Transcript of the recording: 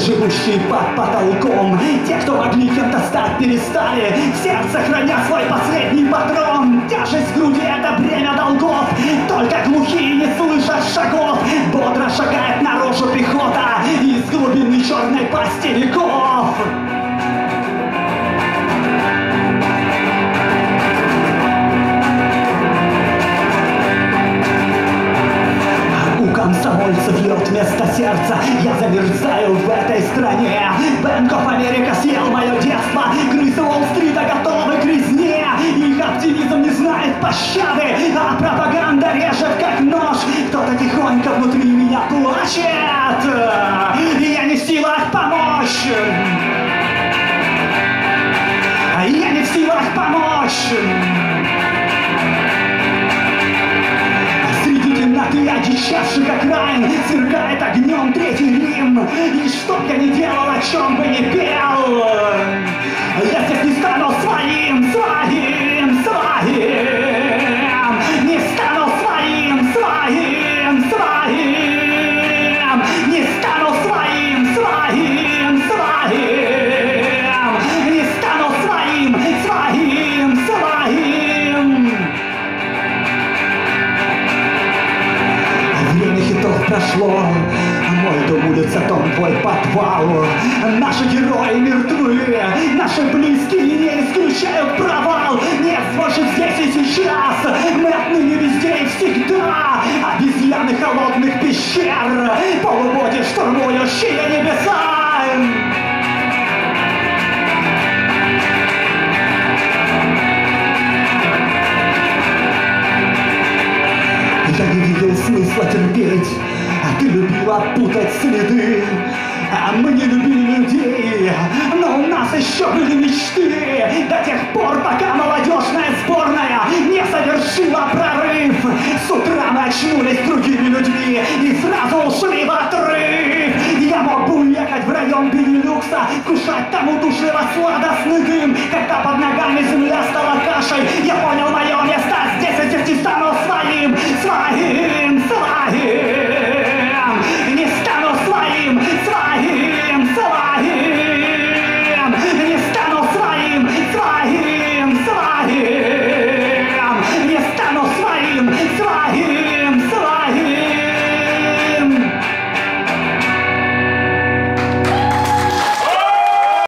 живущие под потолком. Те, кто могли кем-то стать, перестали. В сердце храня свой последний патрон. Тяжесть в груди — это бремя долгов. Только глухие не слышат шагов. Бодро шагает наружу пехота из глубины черной пасти веков. Комсомольцев лед вместо сердца. Я замерзаю в этой стране. Bank of America съел мое детство. Крысы Уолл-стрита готовы к резне. Их оптимизм не знает пощады, а пропаганда режет как нож. Кто-то тихонько внутри меня плачет, и я не в силах помочь. Я не в силах помочь. Ты одичавший как райн, сверкает огнем Третий Рим. И что б я ни делал, о чем бы ни пел, я здесь не стану своим. Не стану своим. Не стану своим. Не стану своим. Время хитов прошло, мой дом, улица, дом, твой подвал. Наши герои мертвы, наши близкие не исключают провал. Нет больше здесь и сейчас, мы отныне везде и всегда обезьяны холодных пещер, полубоги, штурмующие небеса. Я не видел смысла терпеть, а ты любила путать следы. А мы не любили людей, но у нас еще были мечты. До тех пор, пока молодежная сборная не совершила прорыв. С утра мы очнулись другими людьми и сразу ушли в отрыв. Я мог бы уехать в район Бенилюкса, кушать там удушливо-сладостный дым. Когда под ногами земля стала кашей, я понял, мое место